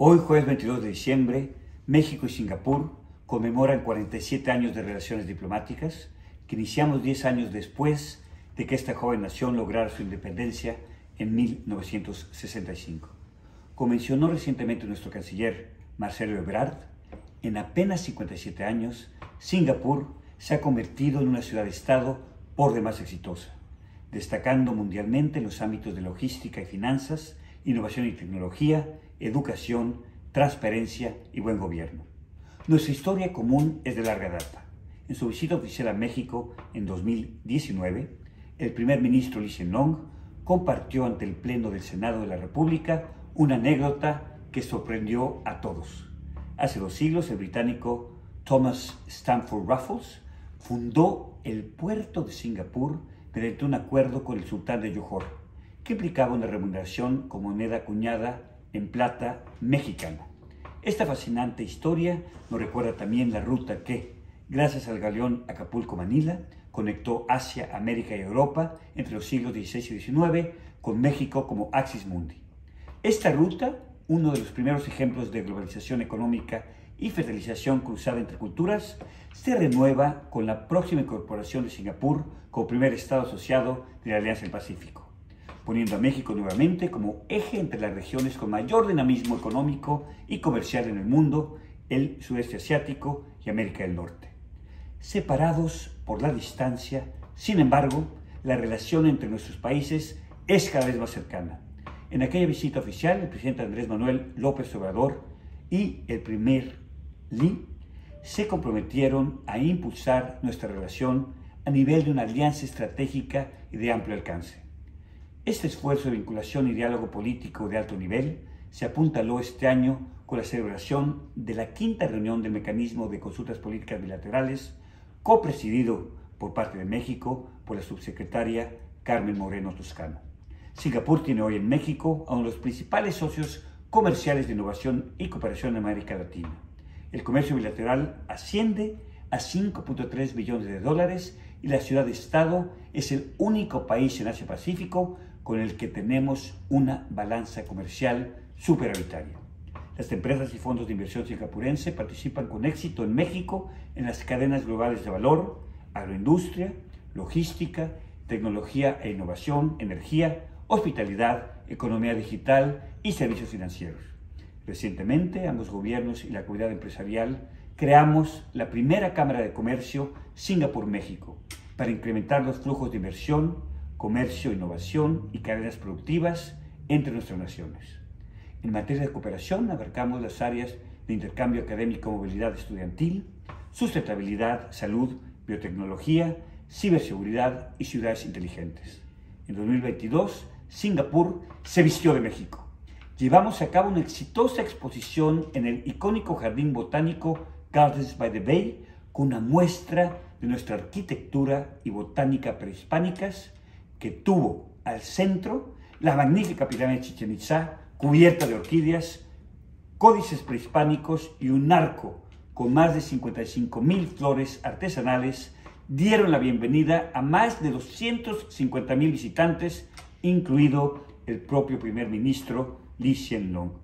Hoy, jueves 22 de diciembre, México y Singapur conmemoran 47 años de relaciones diplomáticas que iniciamos 10 años después de que esta joven nación lograra su independencia en 1965. Como mencionó recientemente nuestro canciller Marcelo Ebrard, en apenas 57 años, Singapur se ha convertido en una ciudad-estado por demás exitosa, destacando mundialmente en los ámbitos de logística y finanzas, innovación y tecnología, educación, transparencia y buen gobierno. Nuestra historia común es de larga data. En su visita oficial a México en 2019, el primer ministro Lee Hsien Loong compartió ante el Pleno del Senado de la República una anécdota que sorprendió a todos. Hace 2 siglos, el británico Thomas Stamford Raffles fundó el puerto de Singapur mediante un acuerdo con el sultán de Johor, que implicaba una remuneración con moneda acuñada en plata mexicana. Esta fascinante historia nos recuerda también la ruta que, gracias al galeón Acapulco-Manila, conectó Asia, América y Europa entre los siglos XVI y XIX con México como Axis Mundi. Esta ruta, uno de los primeros ejemplos de globalización económica y fertilización cruzada entre culturas, se renueva con la próxima incorporación de Singapur como primer estado asociado de la Alianza del Pacífico, poniendo a México nuevamente como eje entre las regiones con mayor dinamismo económico y comercial en el mundo, el sudeste asiático y América del Norte. Separados por la distancia, sin embargo, la relación entre nuestros países es cada vez más cercana. En aquella visita oficial, el presidente Andrés Manuel López Obrador y el primer Lee se comprometieron a impulsar nuestra relación a nivel de una alianza estratégica y de amplio alcance. Este esfuerzo de vinculación y diálogo político de alto nivel se apuntaló este año con la celebración de la 5ª reunión del Mecanismo de Consultas Políticas Bilaterales, copresidido por parte de México por la subsecretaria Carmen Moreno Toscano. Singapur tiene hoy en México a uno de los principales socios comerciales de innovación y cooperación en América Latina. El comercio bilateral asciende a 5.3 billones de dólares y la ciudad-estado es el único país en Asia-Pacífico con el que tenemos una balanza comercial superavitaria. Las empresas y fondos de inversión singapurense participan con éxito en México en las cadenas globales de valor, agroindustria, logística, tecnología e innovación, energía, hospitalidad, economía digital y servicios financieros. Recientemente, ambos gobiernos y la comunidad empresarial creamos la primera Cámara de Comercio Singapur-México para incrementar los flujos de inversión, comercio, innovación y cadenas productivas entre nuestras naciones. En materia de cooperación, abarcamos las áreas de intercambio académico, movilidad estudiantil, sustentabilidad, salud, biotecnología, ciberseguridad y ciudades inteligentes. En 2022, Singapur se vistió de México. Llevamos a cabo una exitosa exposición en el icónico jardín botánico Gardens by the Bay con una muestra de nuestra arquitectura y botánica prehispánicas que tuvo al centro la magnífica pirámide de Chichén Itzá cubierta de orquídeas, códices prehispánicos y un arco con más de 55,000 flores artesanales dieron la bienvenida a más de 250,000 visitantes, incluido el propio primer ministro Lee Hsien Loong.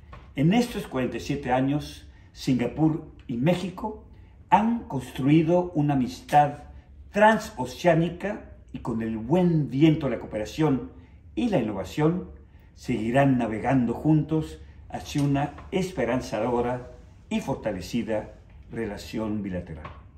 En estos 47 años, Singapur y México han construido una amistad transoceánica y con el buen viento de la cooperación y la innovación seguirán navegando juntos hacia una esperanzadora y fortalecida relación bilateral.